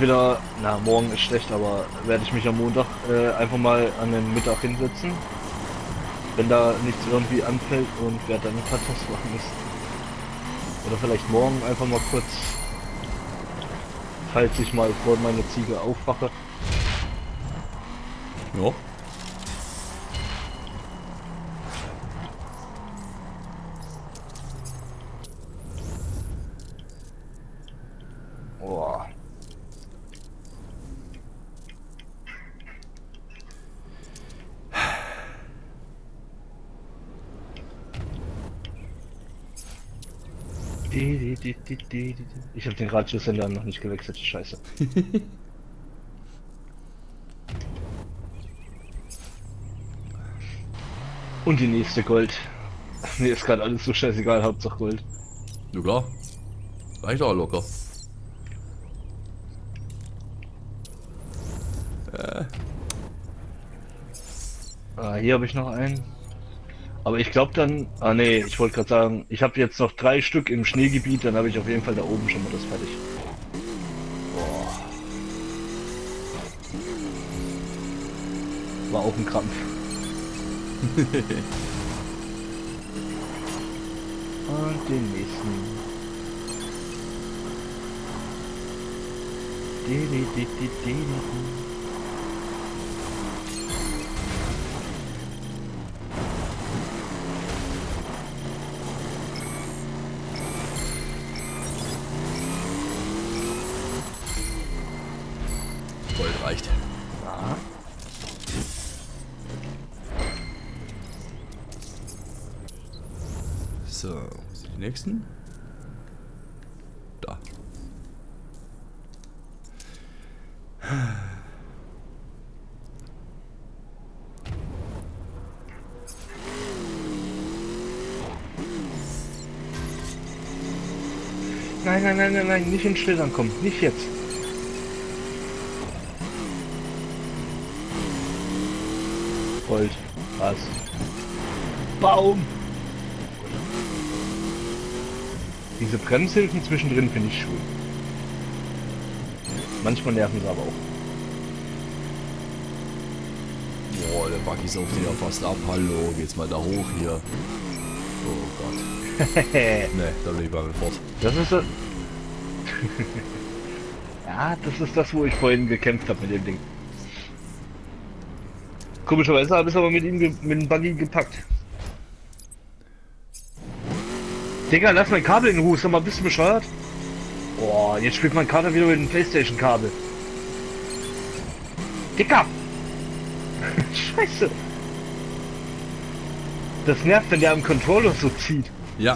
Wieder, na, morgen ist schlecht, aber werde ich mich am Montag einfach mal an den Mittag hinsetzen, wenn da nichts irgendwie anfällt, und werde dann ein paar Tests machen müssen. Oder vielleicht morgen einfach mal kurz, falls ich mal vor meiner Ziege aufwache. Ja. Boah. Ich habe den Radiosender noch nicht gewechselt, scheiße. Und die nächste Gold. Mir ist gerade alles so scheißegal, Hauptsache Gold. Ja klar. Reicht auch locker. Hier habe ich noch einen. Aber ich glaube dann, nee, ich wollte gerade sagen, ich habe jetzt noch 3 Stück im Schneegebiet, dann habe ich auf jeden Fall da oben schon mal das fertig. Boah. War auch ein Krampf. Und den nächsten. Gold reicht. Ja. So, wo sind die nächsten? Da. Nein, nein, nein, nein, nein, nicht in Schlittern kommen, nicht jetzt. Gold, was? Baum! Diese Bremshilfen zwischendrin finde ich schön. Manchmal nerven sie aber auch. Boah, der Buggy saugt sich ja fast ab. Hallo, geht's mal da hoch hier. Oh Gott. Ne, da bin ich mal fort. Das ist das. Ja, das ist das, wo ich vorhin gekämpft habe mit dem Ding. Komischerweise habe ich es aber mit ihm mit dem Buggy gepackt. Digga, lass mein Kabel in Ruhe, sag mal, bist du bescheuert? Boah, jetzt spielt mein Kater wieder mit dem PlayStation-Kabel. Digga! Scheiße! Das nervt, wenn der am Controller so zieht. Ja.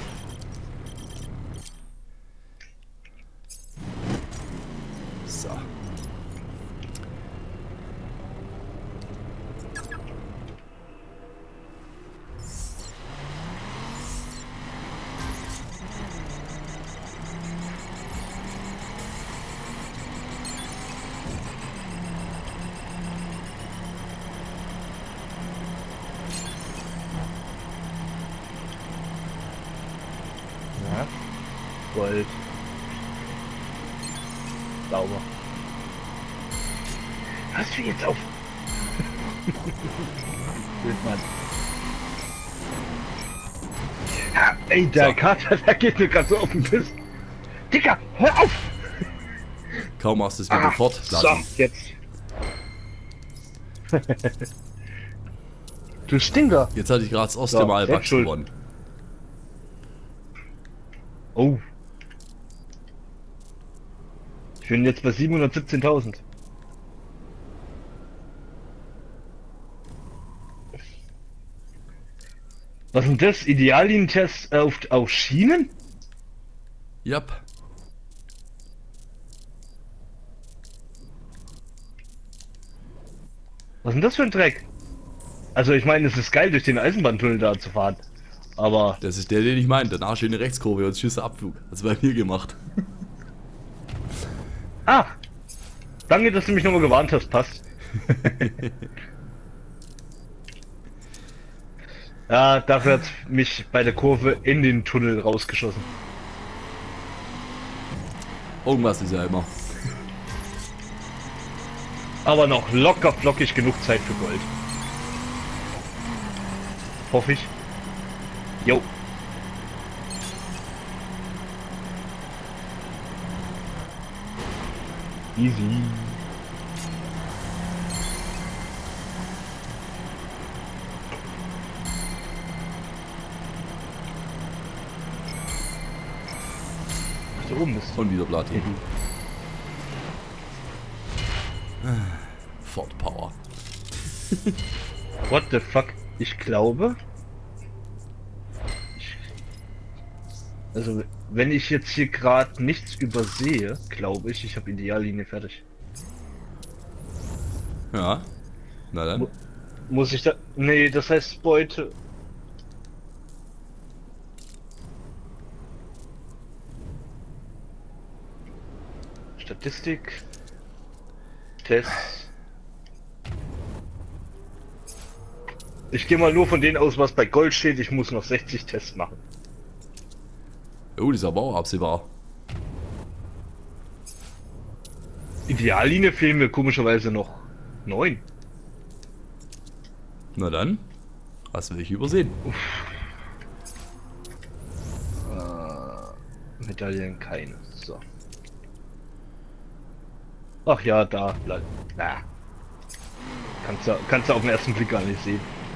So. Ja. Gold. Sauber. Hörst du jetzt auf? Blöd, Mann. Ja, ey, der So. Kater, der geht mir gerade so auf den Piss. Digga, hör auf! Kaum machst du es wieder fort. So, jetzt. Du Stinker! Jetzt hatte ich gerade das erste So, Mal selbst Bugs schuld. gewonnen. Oh. Ich bin jetzt bei 717.000. Was ist denn das? Idealien-Test auf Schienen? Yep. Was ist denn das für ein Dreck? Also ich meine, es ist geil, durch den Eisenbahntunnel da zu fahren. Aber Das ist der, den ich meine. Danach schöne Rechtskurve und Schüsse Abflug. Hat's bei mir gemacht. ah, danke, dass du mich nochmal gewarnt hast. Passt. Ja, dafür hat mich bei der Kurve in den Tunnel rausgeschossen. Irgendwas ist ja immer. Aber noch locker flockig genug Zeit für Gold. Hoffe ich. Jo. Easy. Ach, da oben ist Und wieder Platin. Ford Power. What the fuck? Ich glaube. Also, wenn ich jetzt hier gerade nichts übersehe, glaube ich, ich habe Ideallinie fertig. Ja. Na dann. Muss ich da. Nee, das heißt Beute. Statistik. Tests. Ich gehe mal nur von denen aus, was bei Gold steht. Ich muss noch 60 Tests machen. Oh, das ist aber auch absehbar. Ideallinie fehlen mir komischerweise noch 9. Na dann. Hast du welche übersehen? Medaillen keine. So. Ach ja, da bleibt. Na. Kannst du auf den ersten Blick gar nicht sehen.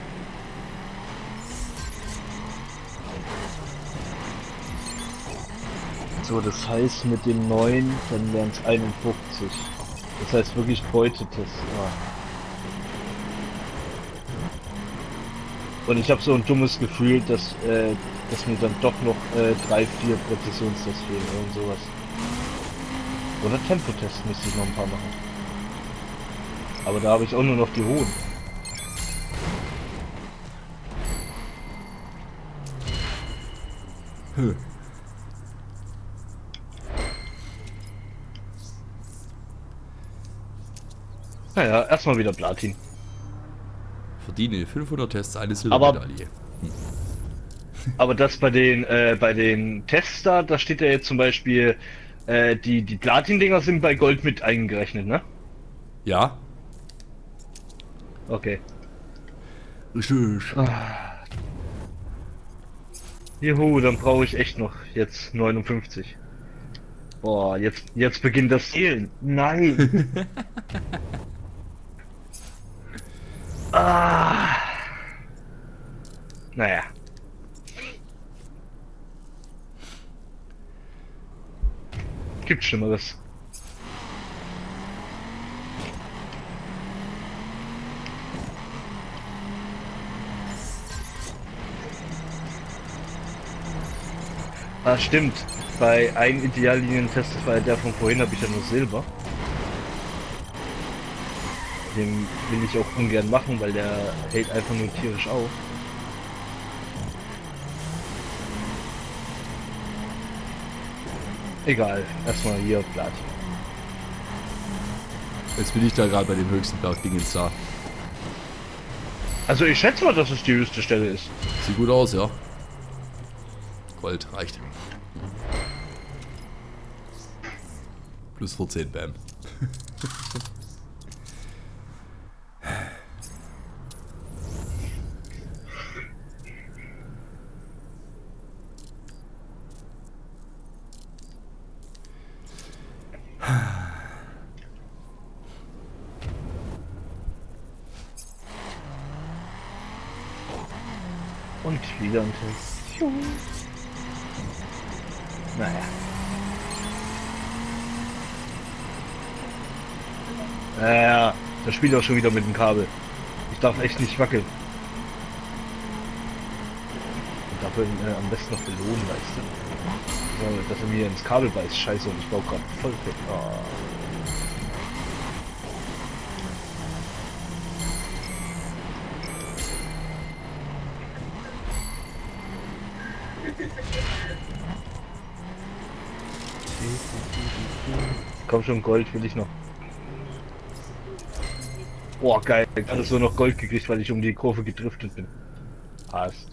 So, das heißt mit den 9, dann wären es 51. Das heißt wirklich Beutetest. Ja. Und ich habe so ein dummes Gefühl, dass mir dann doch noch 3, 4 Präzisionstests fehlen, irgend sowas. Oder Tempotests müsste ich noch ein paar machen. Aber da habe ich auch nur noch die hohen. Hm. Naja, erstmal wieder Platin. Verdiene 500 Tests eine Silbermedaille. Aber das bei den Tests da steht ja jetzt zum Beispiel, die Platin-Dinger sind bei Gold mit eingerechnet, ne? Ja. Okay. Richtig. Juhu, dann brauche ich echt noch jetzt 59. Boah, jetzt beginnt das Zählen. Nein. Naja. Gibt Schlimmeres. Ah, stimmt. Bei einem Ideallinientest, das war ja der von vorhin, habe ich ja nur Silber. Den will ich auch ungern machen, weil der hält einfach nur tierisch auf. Egal, erstmal hier Platin. Jetzt bin ich da gerade bei dem höchsten Bergdingens da. Also ich schätze mal, dass es die höchste Stelle ist. Sieht gut aus, ja. Gold reicht. Plus 14, bam. Und wieder ein Test. Naja. Naja, das spielt auch schon wieder mit dem Kabel. Ich darf echt nicht wackeln. Ich darf ihn am besten noch belohnen, weißt du. So, dass er mir ins Kabel beißt. Scheiße, und ich baue gerade voll fit. Oh. Komm schon, Gold will ich noch. Boah, geil. Ich habe so noch Gold gekriegt, weil ich um die Kurve gedriftet bin. Passt.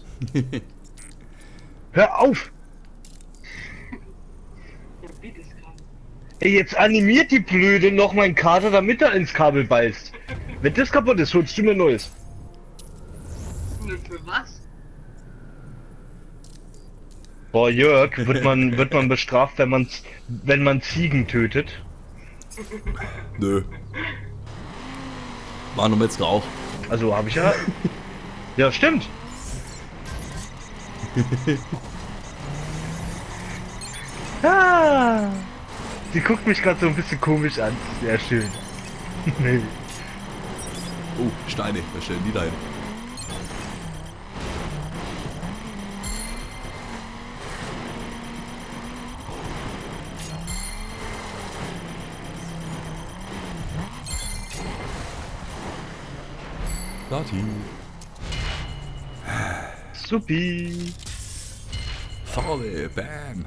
Hör auf! Ey, jetzt animiert die Blöde noch meinen Kater, damit er ins Kabel beißt. Wenn das kaputt ist, holst du mir neues. Für was? Boah, Jörg, wird man bestraft, wenn man Ziegen tötet? Nö. War noch Metzger auch. Also habe ich ja. Ja, stimmt. Ah, sie guckt mich gerade so ein bisschen komisch an. Sehr schön. Oh, Steine. Wer stellen die da hin? Party. Supi. Farbe. Bam.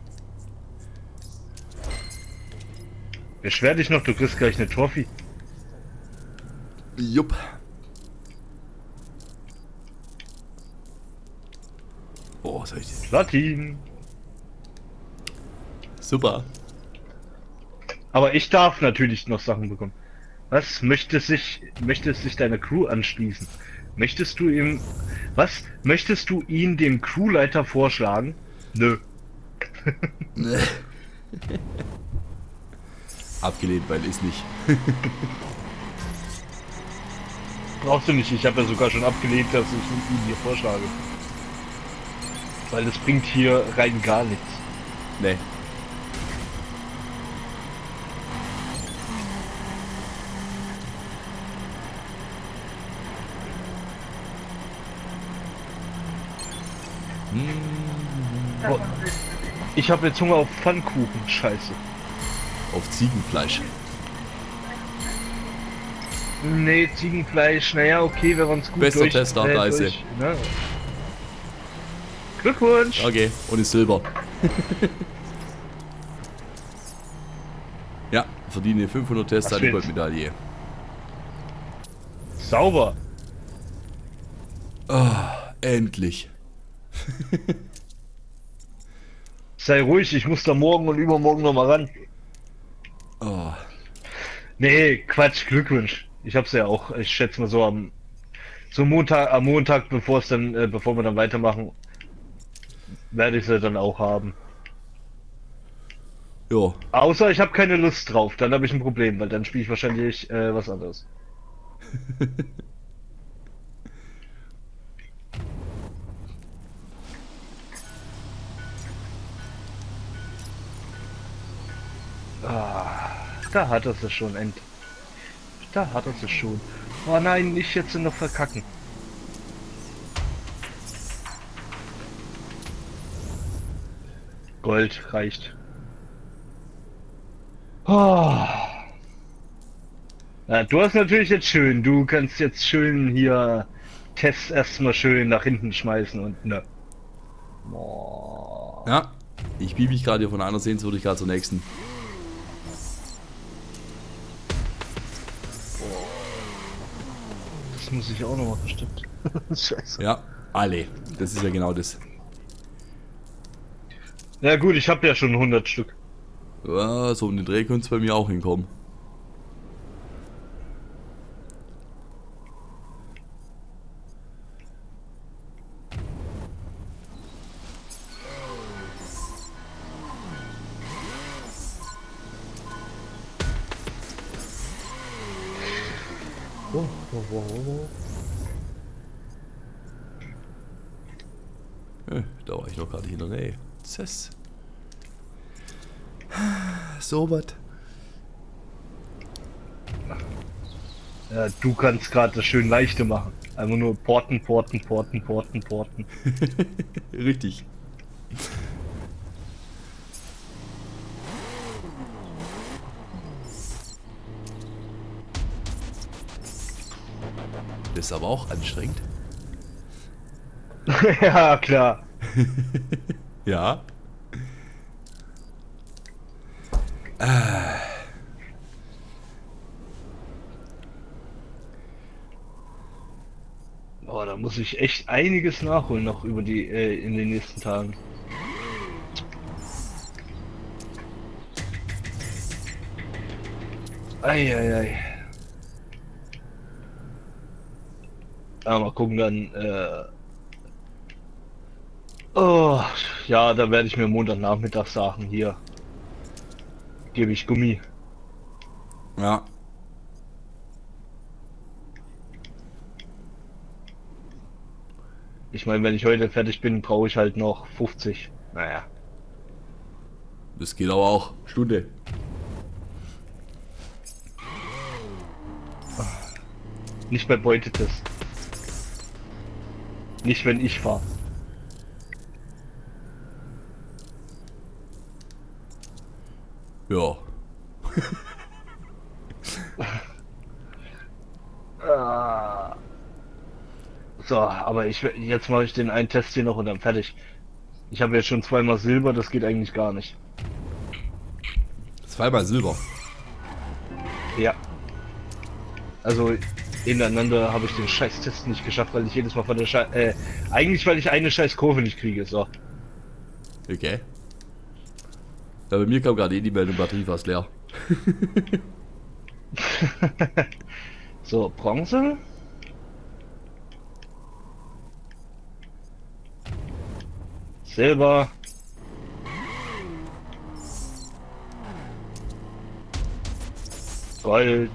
Beschwer dich noch, du kriegst gleich eine Trophy. Jupp. Boah, was hab ich denn? Platin. Super. Aber ich darf natürlich noch Sachen bekommen. Was? Möchte sich deiner Crew anschließen? Möchtest du ihm... Was? Möchtest du ihn dem Crewleiter vorschlagen? Nö. Abgelehnt, weil ist nicht. Brauchst du nicht, ich habe ja sogar schon abgelehnt, dass ich ihn hier vorschlage. Weil das bringt hier rein gar nichts. Nee. Oh, ich habe jetzt Hunger auf Pfannkuchen, scheiße. Auf Ziegenfleisch. Nee, Ziegenfleisch, naja, okay, wenn man's gut Bester Tester, Reise. Ne? Glückwunsch! Okay, und ist Silber. Ja, verdiene 500 Tester Was die willst? Goldmedaille. Sauber! Ah, endlich. Sei ruhig, ich muss da morgen und übermorgen noch mal ran. Oh. Nee, Quatsch, Glückwunsch. Ich hab's ja auch, ich schätze mal so am Montag, bevor wir dann weitermachen, werde ich sie dann auch haben. Jo. Außer ich habe keine Lust drauf, dann habe ich ein Problem, weil dann spiele ich wahrscheinlich was anderes. Ah, da hat er es schon, Da hat er es schon. Oh nein, nicht jetzt noch verkacken. Gold reicht. Oh. Ja, du hast natürlich jetzt schön. Du kannst jetzt schön hier Tests erstmal schön nach hinten schmeißen und ne. Oh. Ja, ich biebe mich gerade hier von einer Sehenswürdigkeit zur nächsten. Das muss ich auch noch mal bestimmt. Scheiße. Ja, alle. Das ist ja genau das. Ja gut, ich habe ja schon 100 Stück. Ja, so um den Dreh könnte es bei mir auch hinkommen. Oh, oh, oh, oh. Da war ich noch gerade hinter. Nee. Zess. So was. Ja, du kannst gerade das schön leichte machen. Einfach nur porten. Richtig. Das ist aber auch anstrengend. Ja, klar. Ja. Oh, da muss ich echt einiges nachholen noch über die in den nächsten Tagen. Eieiei. Ja, mal gucken dann. Oh, ja, da werde ich mir Montagnachmittag sagen, hier gebe ich Gummi. Ja. Ich meine, wenn ich heute fertig bin, brauche ich halt noch 50. Naja. Das geht aber auch. Stunde. Nicht bei Beutetest. Nicht, wenn ich fahre. Ja. Ah. So, aber jetzt mache ich den einen Test hier noch und dann fertig. Ich habe jetzt schon zweimal Silber, das geht eigentlich gar nicht. Zweimal Silber. Ja. Also ineinander habe ich den Scheiß-Test nicht geschafft, weil ich jedes Mal von der eigentlich weil ich eine scheiß Kurve nicht kriege. So. Okay. Ja, bei mir kam gerade die Meldung, Batterie fast leer. So, Bronze. Silber. Gold.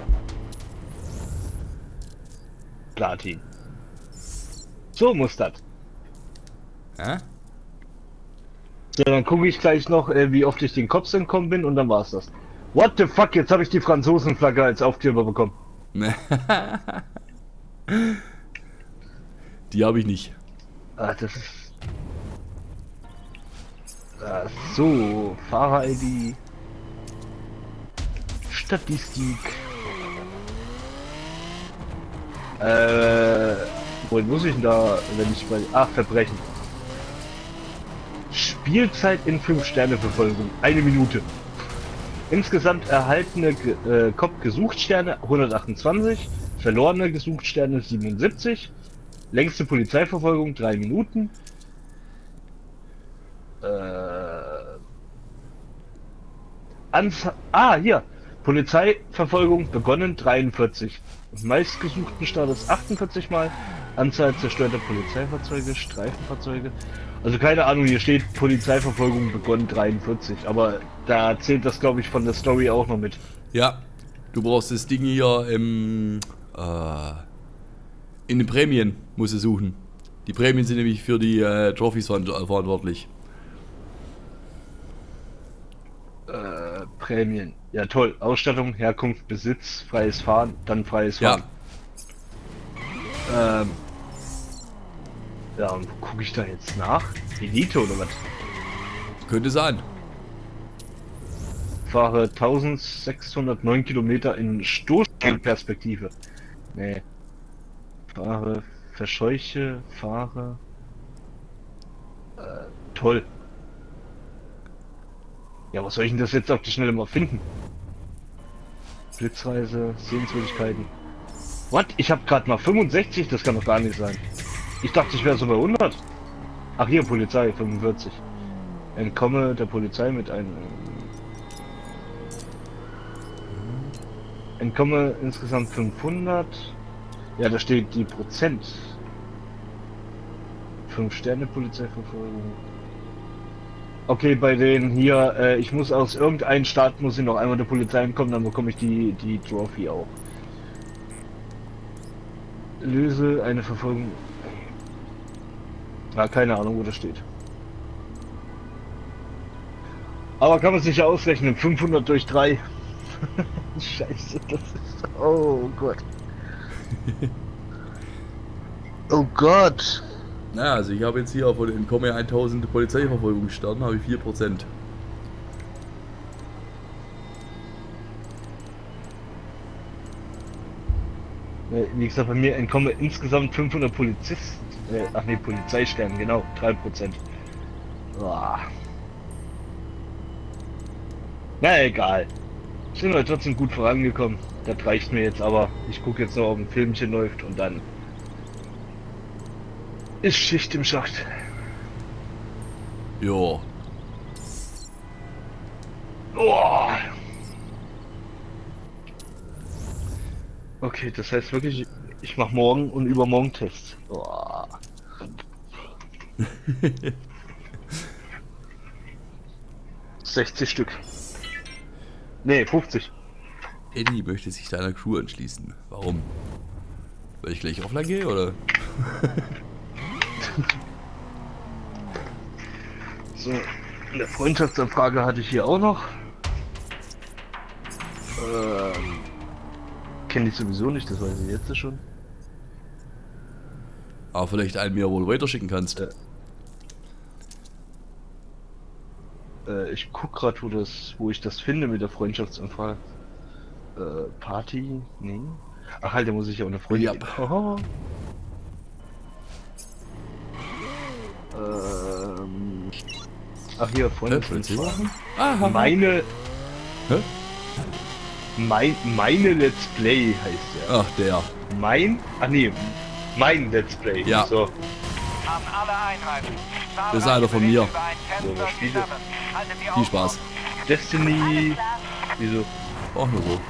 Platin. So muss das. Hä? So, dann gucke ich gleich noch, wie oft ich den Cops entkommen bin und dann war's das. What the fuck, jetzt habe ich die Franzosenflagge als Aufkleber bekommen. Die habe ich nicht. Ah, das ist... Ah, so, Fahrer-ID. Statistik. Wohin muss ich denn da, wenn ich bei... Ach, Verbrechen. Spielzeit in 5-Sterne-Verfolgung. 1 Minute. Insgesamt erhaltene Cop-Gesuchtsterne 128. Verlorene Gesuchtsterne 77. Längste Polizeiverfolgung 3 Minuten. Hier. Polizeiverfolgung begonnen 43. Meistgesuchten Status 48 Mal. Anzahl zerstörter Polizeifahrzeuge, Streifenfahrzeuge. Also keine Ahnung, hier steht Polizeiverfolgung begonnen 43, aber da zählt das glaube ich von der Story auch noch mit. Ja, du brauchst das Ding hier in den Prämien musst du suchen. Die Prämien sind nämlich für die Trophys verantwortlich. Prämien. Ja toll. Ausstattung, Herkunft, Besitz, freies Fahren, dann freies Fahren. Ja, und wo gucke ich da jetzt nach? Elite oder was? Könnte sein. Fahre 1609 Kilometer in Stoßperspektive. Nee. Fahre. Toll. Ja, was soll ich denn das jetzt auf die Schnelle mal finden? Blitzreise, Sehenswürdigkeiten. What? Ich habe gerade mal 65, das kann doch gar nicht sein. Ich dachte, ich wäre so bei 100. Ach hier, Polizei, 45. Entkomme der Polizei mit einem... Entkomme insgesamt 500. Ja, da steht die Prozent. 5-Sterne-Polizeiverfolgung. Okay, bei denen hier, ich muss aus irgendeinem Staat, muss ich noch einmal der Polizei entkommen, dann bekomme ich die Trophy auch. Löse eine Verfolgung. Ja, keine Ahnung, wo das steht. Aber kann man sich ja ausrechnen, 500 durch 3. Scheiße, das ist... Oh Gott. Oh Gott. Naja, also ich habe jetzt hier von Entkomme 1000 Polizeiverfolgungssternen, habe ich 4%. Wie gesagt, bei mir entkommen insgesamt 500 Polizisten. Ach nee, Polizeistern, genau, 3%. Boah. Na egal. Sind wir trotzdem gut vorangekommen. Das reicht mir jetzt aber. Ich gucke jetzt noch, ob ein Filmchen läuft und dann ist Schicht im Schacht. Jo. Oh. Okay, das heißt wirklich, ich mache morgen und übermorgen Tests. Boah. 60 Stück. Nee, 50. Eddie möchte sich deiner Crew anschließen. Warum? Weil ich gleich offline gehe, oder? So, eine Freundschaftsanfrage hatte ich hier auch noch. Kenne ich sowieso nicht, das weiß ich jetzt schon. Aber vielleicht einen mir wohl weiterschicken kannst. Ich guck gerade, wo ich das finde mit der Freundschaftsanfrage. Party? Nee. Ach halt, da muss ich ja ohne Freunde. Ja. Oh. Ach hier, Freundschaftsanfragen. Aha. Meine Hä? Meine Let's Play heißt der. Ach, der. Mein Let's Play. Ja. So. An alle Einheiten. Das ist einer von mir. So, was Spiele. Viel Spaß. Destiny. Wieso? Auch nur so.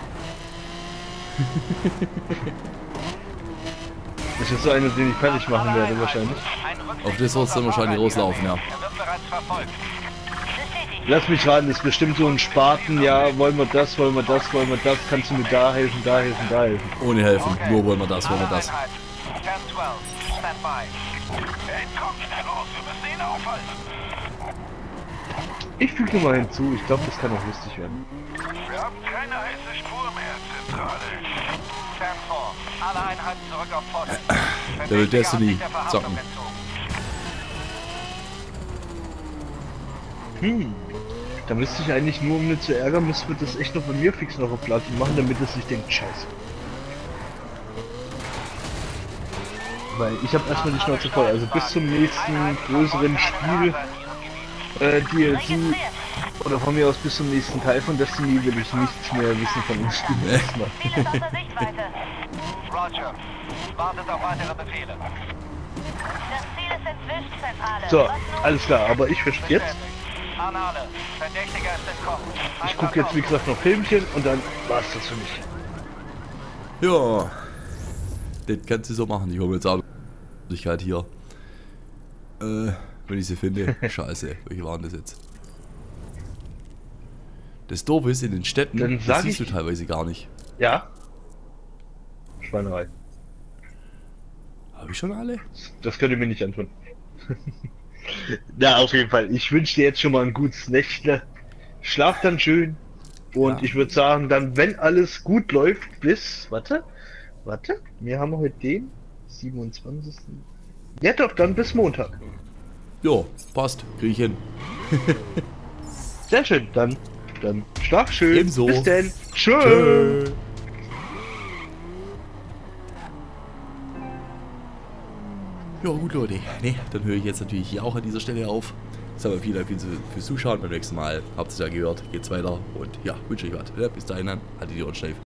Das ist so einer, den ich fertig machen werde wahrscheinlich. Auf das wird es dann wahrscheinlich rauslaufen, ja. Er wird bereits verfolgt. Lass mich raten, das ist bestimmt so ein Spaten, ja, wollen wir das, kannst du mir da helfen, da helfen. Ohne helfen. Nur wollen wir das, wollen wir das. 10-12, stand by. Kommt schnell los, wir müssen ihn aufhalten. Ich füge mal hinzu, ich glaube, das kann auch lustig werden. Wir haben keine heiße Spur mehr, Zentrale. Stand 4, alle Einheiten zurück auf Posten. Der will Destiny zocken. Da müsste ich eigentlich nur, um nicht zu ärgern, müsste wir das echt noch von mir fix noch auf Platin machen, damit es sich denkt, scheiße. Weil ich habe erstmal die Schnauze voll, also bis zum nächsten größeren Spiel, DLC, oder von mir aus bis zum nächsten Teil von Destiny will ich nichts mehr wissen von dem Spiel. Erstmal. Roger, wartet auf weitere Befehle. Das Ziel ist entwischt, Zentrale. So, alles klar, aber ich verstehe jetzt. An alle, Verdächtiger ist entkommen. Ich gucke jetzt wie gesagt noch Filmchen und dann war's das für mich. Ja. Das kannst du so machen. Ich hole mir jetzt auch Möglichkeit hier. Wenn ich sie finde. Scheiße, welche waren das jetzt? Das Doofe ist in den Städten, Dann das sag siehst du ich- teilweise gar nicht. Ja? Schweinerei. Habe ich schon alle? Das könnt ihr mir nicht antun. Na, auf jeden Fall. Ich wünsche dir jetzt schon mal ein gutes Nächtle. Schlaf dann schön. Und Ja. ich würde sagen, dann, wenn alles gut läuft, bis... Warte. Wir haben heute den 27. Ja doch, dann bis Montag. Jo, passt. Krieg ich hin. Sehr schön. Dann schlaf schön. Ebenso. Bis denn. Tschö. Tschö. Ja gut Leute, ne, dann höre ich jetzt natürlich hier auch an dieser Stelle auf. Sagen wir vielen Dank fürs Zuschauen. Beim nächsten Mal habt ihr es ja gehört, geht's weiter und ja, wünsche euch was. Ja, bis dahin, haltet die Ohren steif.